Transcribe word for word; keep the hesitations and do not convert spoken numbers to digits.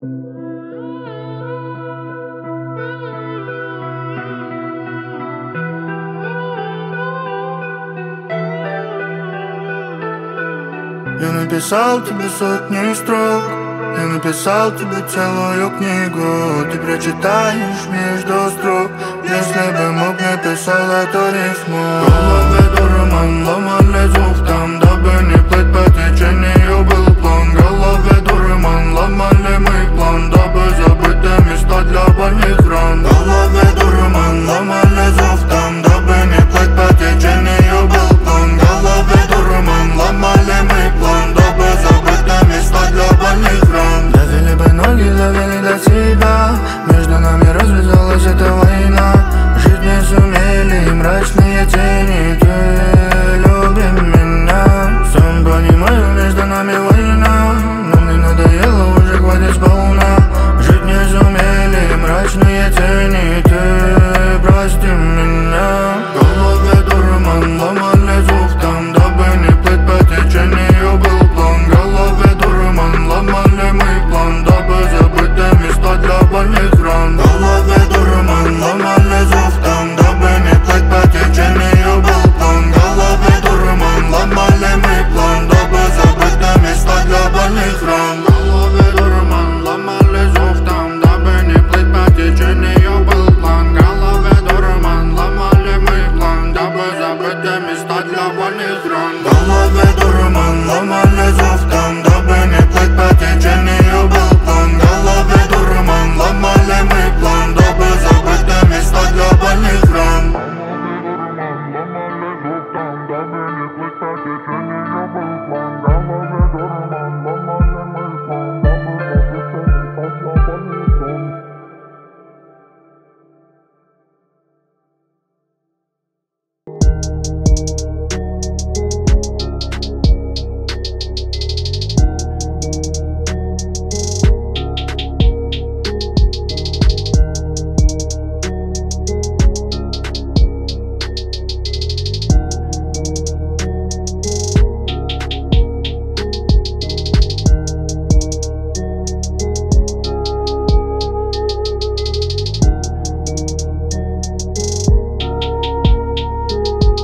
Я написал тебе сотни строк, я написал тебе целую книгу. Ты прочитаешь между строк. Если бы мог, написал эту рифму. Головой роман, ломали звук там, дабы не плыть по течению.